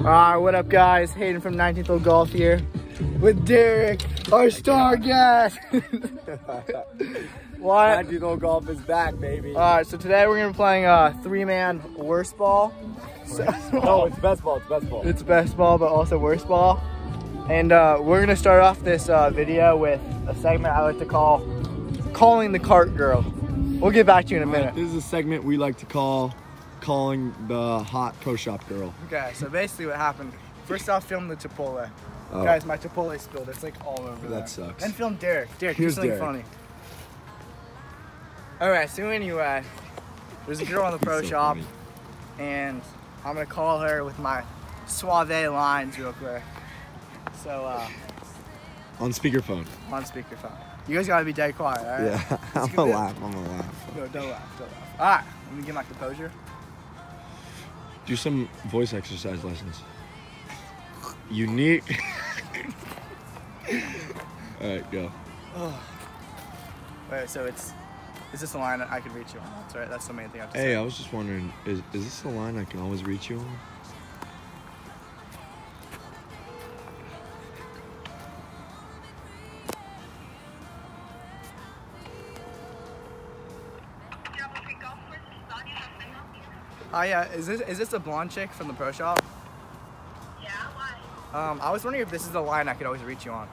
Alright, what up guys? Hayden from 19th Hole Golf here with Derek, our star guest. What? 19th Hole Golf is back, baby. Alright, so today we're gonna be playing a three-man worst ball. No, it's best ball, it's best ball. It's best ball, but also worst ball. And we're gonna start off this video with a segment I like to call Calling the Cart Girl. We'll get back to you in a minute. This is a segment we like to call Calling the Hot Pro Shop Girl. Okay, so basically what happened, first off, film the Chipotle. Oh. Guys, my Chipotle spilled. It's like all over there. That sucks. Then film Derek. Derek, do Here's something Derek. funny. Alright, so anyway, there's a girl in the pro So shop, funny. and I'm gonna call her with my suave lines real quick. So, On speakerphone. on speakerphone. You guys gotta be dead quiet, alright? Yeah, I'm gonna laugh, I'm gonna laugh. No, don't laugh, don't laugh. Alright, let me get my composure. Do some voice exercise lessons. Unique. Alright, go. Wait, so is this a line that I could reach you on? That's right, that's the main thing I have to Hey, say. I was just wondering, is this the line I can always reach you on? Oh yeah, is this the blonde chick from the pro shop? Yeah, why? I was wondering if this is the line I could always reach you on.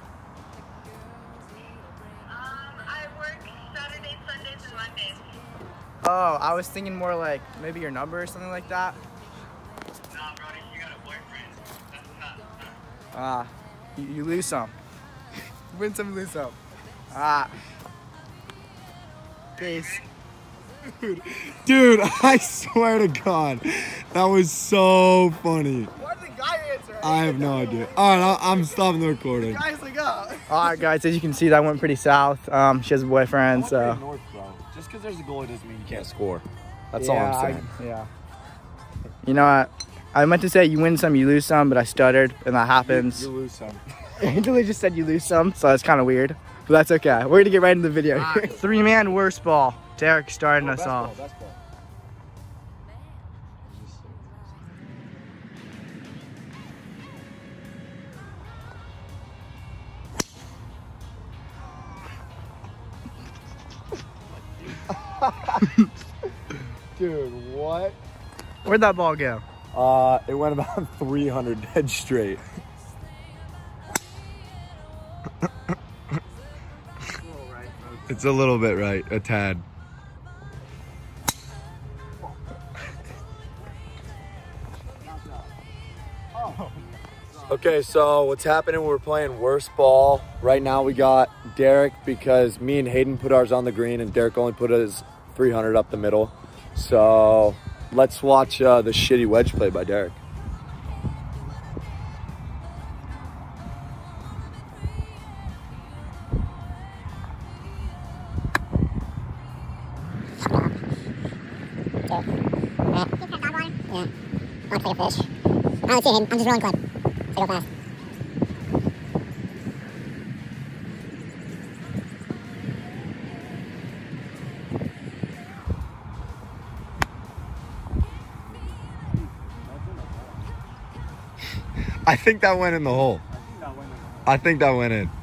I work Saturdays, Sundays, and Mondays. Oh, I was thinking more like maybe your number or something like that. Nah, Brody, you got a boyfriend. That's not. Ah, you lose some. Win some, lose some. Ah. Peace. Dude, I swear to God, that was so funny. Why did the guy answer? I have no idea. Alright, I'm stopping the recording. Guy's like, oh. Alright guys, as you can see, that went pretty south. She has a boyfriend, so. North, bro. Just because there's a goalie doesn't mean you can't score. That's Yeah, all I'm saying. yeah. You know what? I meant to say you win some, you lose some, but I stuttered, and that happens. You lose some. Angela just said you lose some, so that's kind of weird. But that's okay. We're gonna get right into the video. Three-man worst ball. Derek starting us off. Best ball. Dude, what? Where'd that ball go? It went about 300 dead straight. It's a little bit right, a tad. Okay, so what's happening, we're playing worst ball. Right now we got Derek because me and Hayden put ours on the green and Derek only put his 300 up the middle. So let's watch the shitty wedge play by Derek. Yeah. I want to play a fish. I don't see him. I'm just rolling club. So go fast. I think that went in the hole. I think that went in.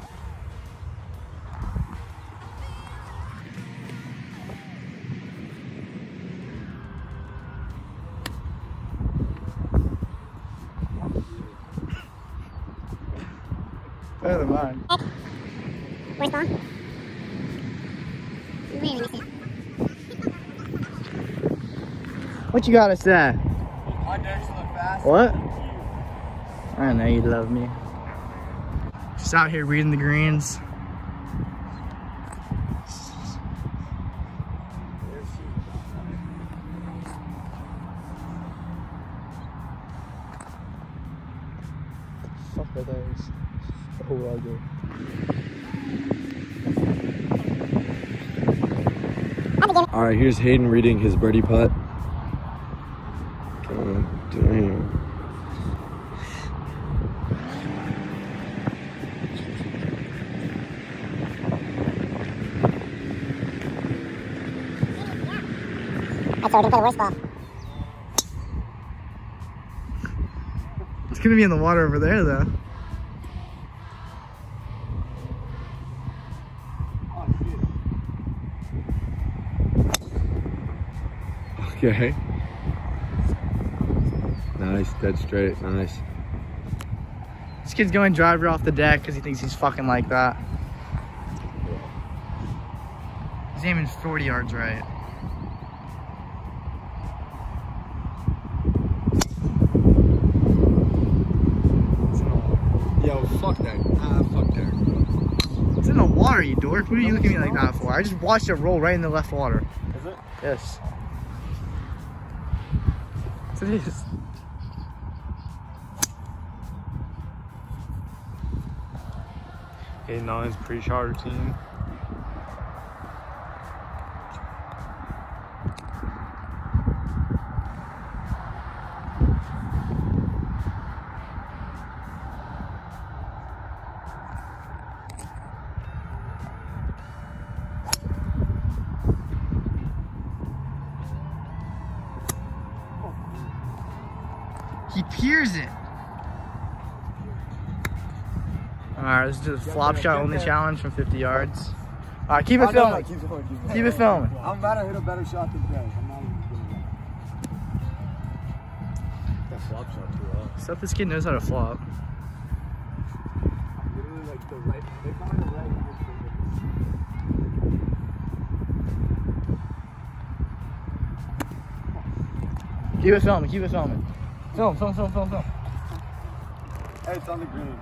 Better than mine. Where's ball? Really missed it. What you gotta say? Fast. What? I know you love me. Just out here reading the greens. Fuck are those? Oh, ugly. All right, here's Hayden reading his birdie putt. God damn. That's so we can play the worst ball. It's gonna be in the water over there though. Okay. Nice, dead straight, nice. This kid's going driver off the deck because he thinks he's fucking like that. He's aiming 40 yards right. Yo, fuck that. Fuck that. It's in the water, you dork. What are you looking at me like that for? I just watched it roll right in the left water. Is it? Yes. Yes, it is. Getting on his pre-shot routine. He peers it. Alright, let's do the flop shot only challenge from 50 yards. Alright, keep it filming. Keep it filming. I'm about to hit a better shot than Greg. I'm not even doing that. That flop shot too well. Except this kid knows how to flop. Literally like the right behind the right. Keep it filming, keep it filming. Film. Hey, it's on the green.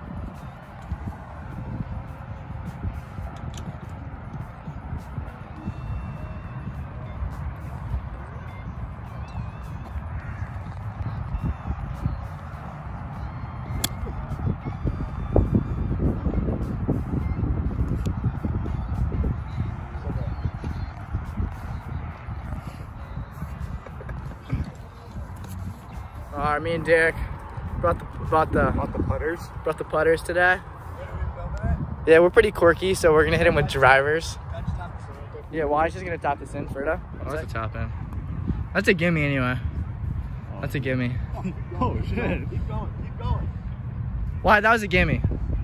Alright, me and Derek brought the putters today. Yeah, we're pretty quirky, so we're gonna hit him with drivers. Yeah, Why's just gonna tap this in, Ferda? Oh, that's a tap in. That's a gimme anyway. That's a gimme. Oh shit. Keep going. Why? That was a gimme.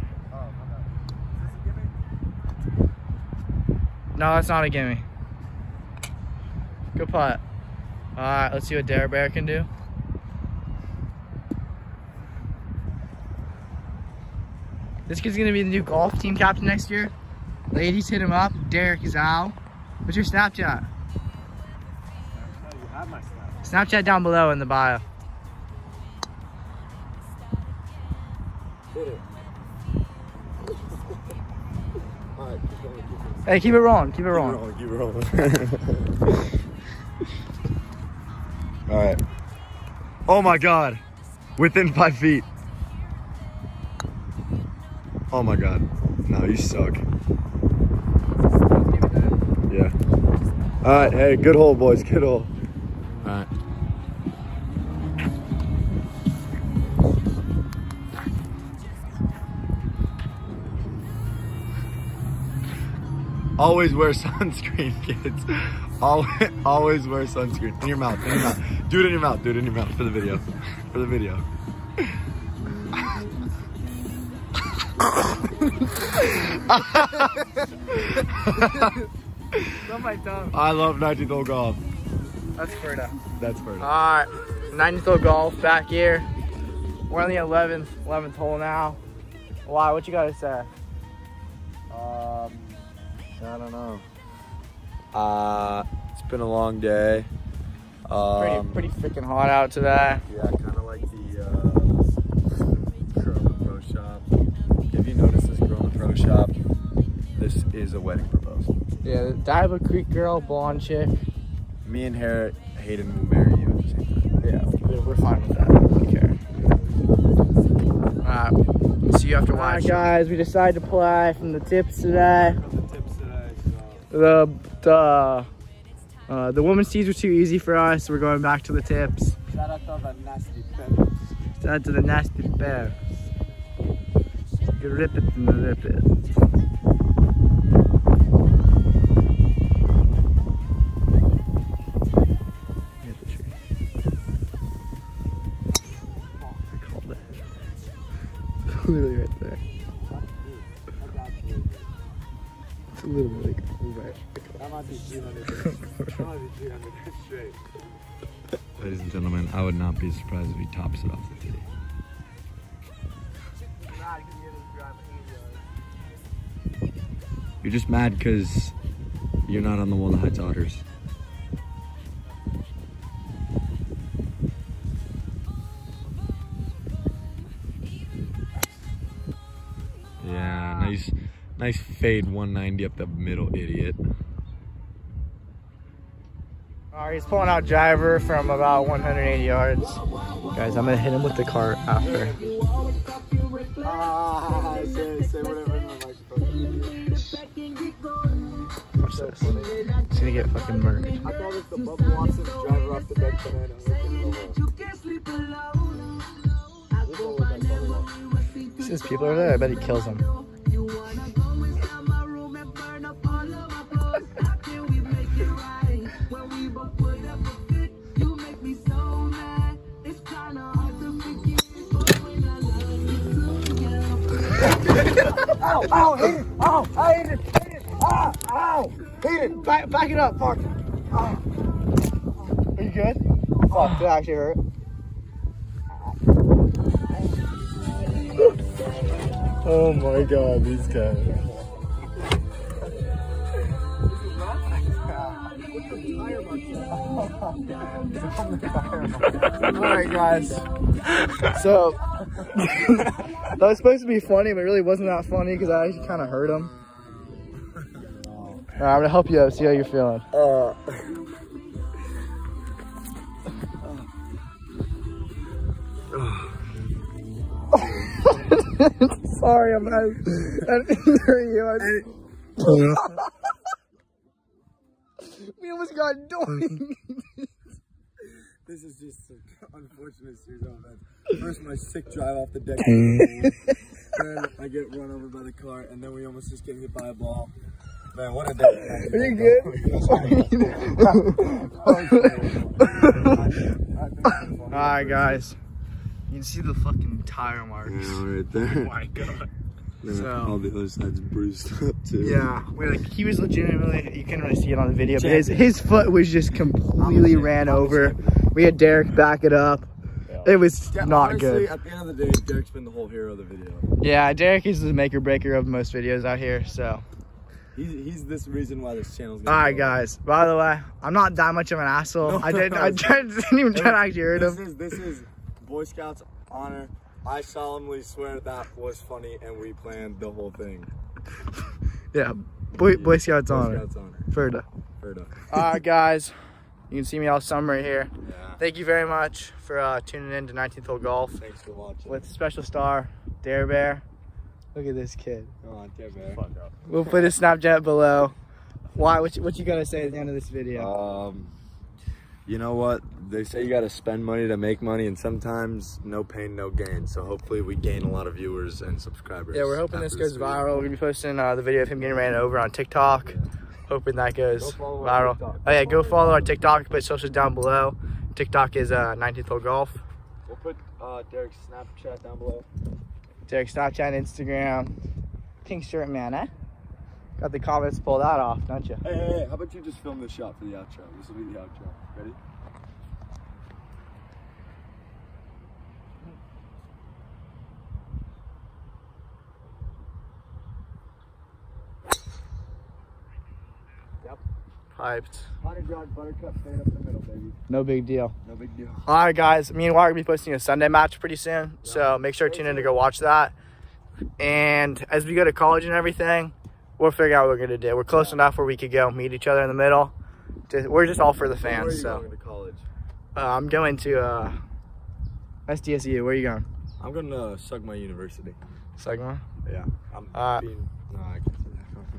No, that's not a gimme. Good putt. Alright, let's see what Derek Bear can do. This kid's gonna be the new golf team captain next year. Ladies, hit him up. Derek is out. What's your Snapchat? You have my Snapchat. Snapchat down below in the bio. Hit it. Alright, keep going. Hey, keep it rolling. Keep it rolling. Keep rolling. Alright. Oh my god. Within 5 feet. Oh my god. No, you suck. Yeah. Alright, hey, good hole, boys. Good hole. Alright. Always wear sunscreen, kids. Always wear sunscreen. In your mouth, in your mouth. Do it in your mouth, do it in your mouth for the video. For the video. On my tongue. I love 19th hole golf. That's Ferda. That's Ferda. Alright, 90th hole golf back here. We're on the 11th hole now. Why? What you gotta say? I don't know. It's been a long day. Pretty freaking hot out today. Yeah, kind of like the Corona Pro Shop. If you notice this Corona Pro Shop, this is a wedding proposal. Yeah, Diva Creek girl, blonde chick. Me and Hayden will marry you at the same time. Yeah, we're fine with that. I don't care. Alright, see you after watch. Alright guys, we decided to play from the tips today. The women's tees were too easy for us, so we're going back to the tips. Shout out to the nasty bears. Shout out to the nasty bears. You rip it and the rip it. Hit the tree. I called it. Literally right there. It's a little bit like That might be 300. That might be 300 straight. Ladies and gentlemen, I would not be surprised if he tops it off the tee. You're just mad because you're not on the Walnut Heights Otters. Yeah, nice fade 190 up the middle, idiot. Alright, he's pulling out driver from about 180 yards. Guys, I'm gonna hit him with the cart after. Say whatever in the microphone. Watch this. He's gonna get fucking murdered. I thought it's the Bubba Watson driver off the deck banana. Since people are there, I bet he kills them. Ow, ow, hit it! Ow, I hit it! Hit it! Ah, ow! Hit it! Back it up, fuck! Ah. Are you good? Fuck, that actually hurt. Oh my god, these guys. Alright guys, so that was supposed to be funny, but it really wasn't that funny because I actually kind of hurt him. Alright, I'm gonna help you out, see how you're feeling. Sorry, I'm not you. We almost got doing. This is just an unfortunate series of events. First, my sick drive off the deck. Then I get run over by the car, and then we almost just get hit by a ball. Man, what a day. Are you good? Alright, guys. You can see the fucking tire marks. Yeah, right there. Oh my god. So, all the other side's bruised up too. Yeah, he was legitimately, you couldn't really see it on the video, but his foot was just completely ran over. We had Derek back it up. It was not honestly, good. At the end of the day, Derek's been the whole hero of the video. Yeah, Derek is the make or breaker of most videos out here, so. He's this reason why this channel's going. Alright guys, by the way, I'm not that much of an asshole. I didn't even try to actually hurt him. This is Boy Scouts honor. I solemnly swear that was funny and we planned the whole thing. Yeah, Boy Scouts honor. Boy Scouts honor. Ferda. Ferda. Alright guys, you can see me all summer here. Yeah. Thank you very much for tuning in to 19th Hole Golf. Thanks for watching. With special star, Dare Bear. Look at this kid. Come on, Dare Bear. We'll put his Snapchat below. Why? What you gotta say at the end of this video? You know what? They say you gotta spend money to make money, and sometimes no pain, no gain. So hopefully we gain a lot of viewers and subscribers. Yeah, we're hoping this goes viral. We're gonna be posting the video of him getting ran over on TikTok. Yeah. Hoping that goes viral. Oh yeah, go follow our TikTok. Put socials down below. TikTok is 19th Hole Golf. We'll put Derek's Snapchat down below. Derek's Snapchat, Instagram. Pink shirt man, eh? Got the comments to pull that off, don't you? Hey, how about you just film the shot for the outro? This will be the outro. Ready? Yep. Piped. Honey Drug Buttercup fade up the middle, baby. No big deal. No big deal. All right, guys. Me and Wyatt are going to be posting a Sunday match pretty soon. Yeah. So make sure to tune in to go watch that. And as we go to college and everything, we'll figure out what we're going to do. We're close enough where we could go meet each other in the middle. We're just all for the fans. Where are you so. going to college? I'm going to SDSU. Where are you going? I'm going to Sugma University. Sugma? Yeah. No, I can't say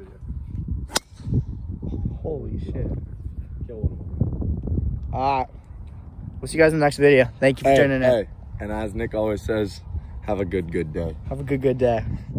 that. Holy shit. Kill one of them. Alright. We'll see you guys in the next video. Thank you for tuning in. And as Nick always says, have a good day. Have a good day.